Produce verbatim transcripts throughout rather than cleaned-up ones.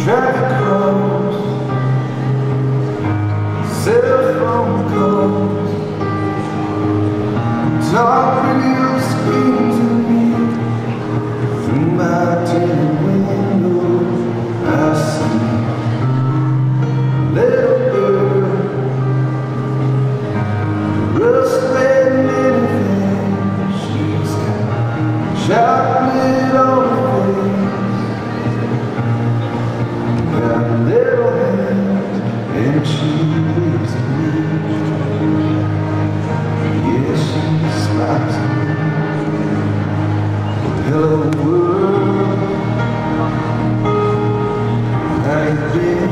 Traffic crows, cell phone calls, talk radio screams at me. Through my tin window I see a little bird, rust red minivan. She's got chocolate on her face, got a little hand, and she waves at me. Yeah, she smiles at me. Hello world, how you been?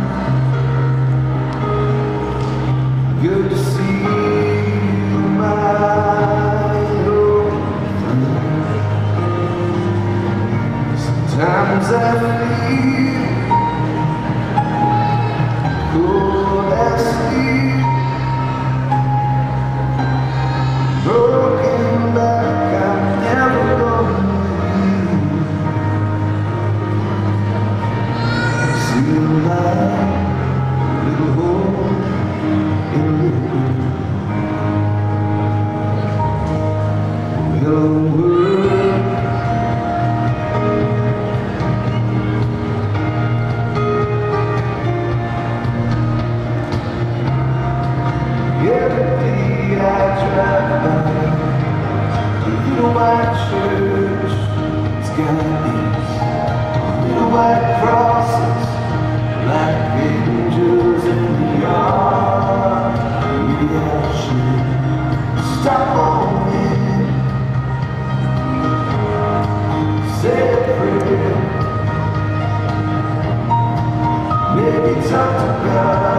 Good to see you, my old friend. Sometimes I feel cold as steel, broken back, I'm never gonna leave. See a light, a little hole in a little world. Hello world, every day I drive by a little white church. It's got these little white crosses like angels in the yard. Maybe I should stop on in, say a prayer, maybe talk to God.